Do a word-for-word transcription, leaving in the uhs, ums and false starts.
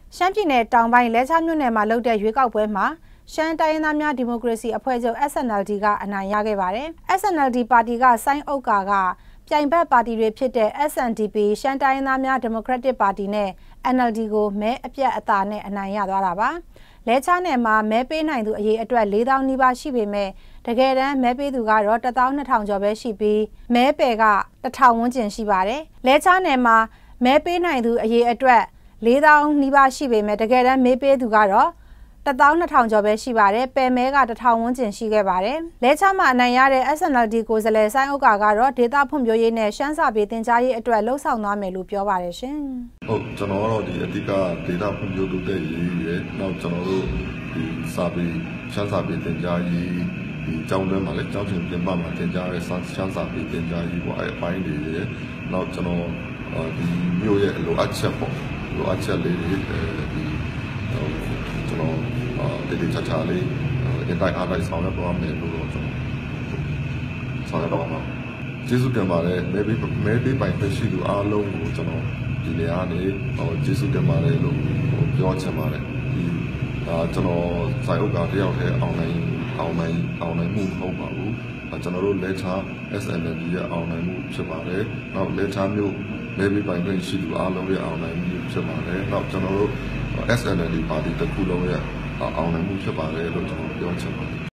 ရှမ်းပြည်နယ်တောင်ပိုင်းလဲချမြို့နယ်မှာလုပ်တဲ့ရွေးကောက်ပွဲမှာရှမ်းတိုင်းရင်းသားများဒီမိုကရေစီအဖွဲ့ချုပ် S N L D ကအနိုင်ရခဲ့ပါတယ်။ S N L D ပါတီကစိုင်းဥက္ကာကပြိုင်ဘက်ပါတီတွေဖြစ်တဲ့ S N D P ရှမ်းတိုင်းရင်းသားများဒီမိုကရက်တစ်ပါတီနဲ့ N L D ကိုမဲအပြတ်အသာနဲ့အနိုင်ရသွားတာပါ။လဲချနယ်မှာမဲပေးနိုင်သူအရေအတွက်၄သောင်းနီးပါးရှိပေမဲ့တကယ်တမ်းမဲပေးသူကတော့တစ်သောင်းနှစ်ထောင်ကျော်ပဲရှိပြီးမဲပယ်ကတစ်ထောင်ဝန်းကျင်ရှိပါတယ်။လဲချနယ်မှာမဲပေးနိုင်သူအရေအတွက်၄သောင်းနီးပါးရှိပေမဲ့တကယ်တမ်းမဲပေးသူကတော့တစ်သောင်းနှစ်ထောင်ကျော်ပဲရှိပါတယ်။ပယ်မဲကတစ်ထောင်ဝန်းကျင်ရှိခဲ့ပါတယ်။လဲချမှာအနိုင်ရတဲ့ S N L D ကိုယ်စားလှယ်စိုင်းဥက္ကာကတော့ဒေသဖွံ့ဖြိုးရေးနဲ့ရှမ်းစာပေသင်ကြားရေးအတွက်လှုံ့ဆော်သွားမယ်လို့ပြောပါတယ်ရှင်။ဟုတ်ကျွန်တော်တို့ဒီအဓိကဒေသဖွံ့ဖြိုးတိုးတက်ရေးရဲ့နောက်ကျွန်တော်တို့ဒီစာပေရှမ်းစာပေသင်ကြားရေးဒီကျောင်းထဲမှာလည်းကျောင်းချင်းပြင်ပမှာသင်ကြားရဲရှမ်းစာပေသင်ကြားရေးပေါ့အဲအပိုင်းတွေရဲ့နောက်ကျွန်တော်ဒီမျိုးရဲ့လိုအပ်ချက်ပေါ့လိုအပ်ချက်လေးတွေဒီကျွန်တော်တည်တည်ချာချာလေးအတိုင်းအားတိုင်းဆောင်ရွက်သွားမယ်လို့တော့ကျွန်တော်ဆောင်ရွက်တော့မှာကျေးဇူးတင်ပါတယ်မဲပေးမဲပေးပိုင်သက်ရှိသူအားလုံးကိုကျွန်တော်ဒီနေရာနေဟိုကျေးဇူးတင်ပါတယ်လို့ပြောချင်ပါတယ်ဒီဒါကျွန်တော်စိုင်းဥက္ကာတယောက်တည်းအောင်နိုင်အောင်နိုင်အောင်နိုင်မှုမဟုတ်ပါဘူးကျွန်တော်တို့လက်ချာ S N L D ရဲ့အောင်နိုင်မှုဖြစ်ပါတယ်နောက်လက်ချာမျိုးမဲပေးပိုင်ခွင့်ရှိသူအားလုံးရဲ့အောင်နိုင်မှုဖြစ်ပါတယ်နောက်ကျွန်တော်တို့S N L D ပါတီတစ်ခုလုံးရဲ့အောင်နိုင်မှုဖြစ်ပါတယ်လို့ကျွန်တော်ပြောချင်ပါတယ်